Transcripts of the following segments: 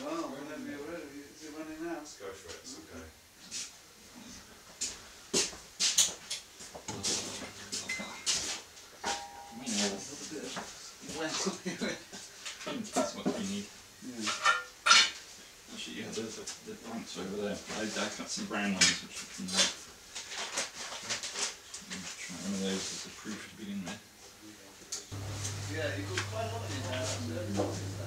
Well, whenever you're ready, is it running now? Let's go for it, it's okay. I think that's what we need. Yeah. Actually, yeah, the blanks over there. I cut some brown ones, which we can try one of those as a proof to begin with. Yeah, you got quite a lot in there.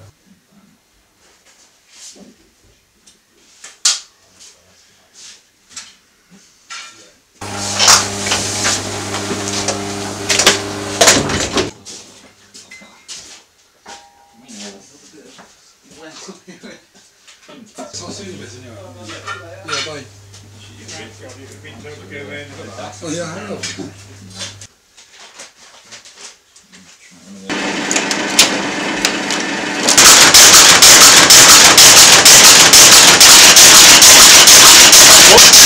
I'll see you in a bit anyway. Yeah, bye. Oh yeah, I have. What?